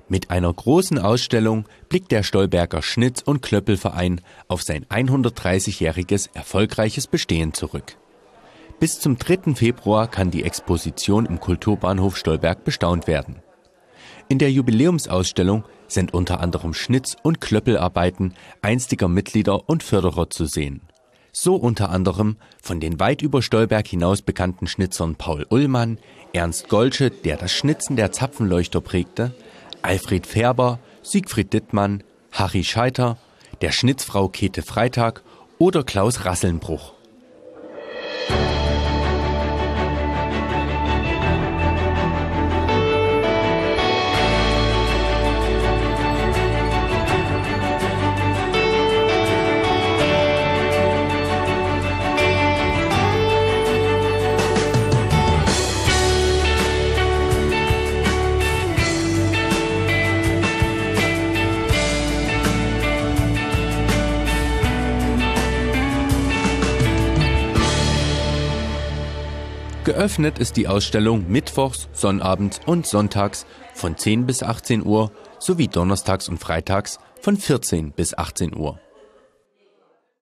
Mit einer großen Ausstellung blickt der Stolberger Schnitz- und Klöppelverein auf sein 130-jähriges erfolgreiches Bestehen zurück. Bis zum 3. Februar kann die Exposition im Kulturbahnhof Stolberg bestaunt werden. In der Jubiläumsausstellung sind unter anderem Schnitz- und Klöppelarbeiten einstiger Mitglieder und Förderer zu sehen. So unter anderem von den weit über Stolberg hinaus bekannten Schnitzern Paul Ullmann, Ernst Golsche, der das Schnitzen der Zapfenleuchter prägte, Alfred Färber, Siegfried Dittmann, Harry Scheiter, der Schnitzfrau Käthe Freitag oder Klaus Rasselnbruch. Geöffnet ist die Ausstellung mittwochs, sonnabends und sonntags von 10 bis 18 Uhr sowie donnerstags und freitags von 14 bis 18 Uhr.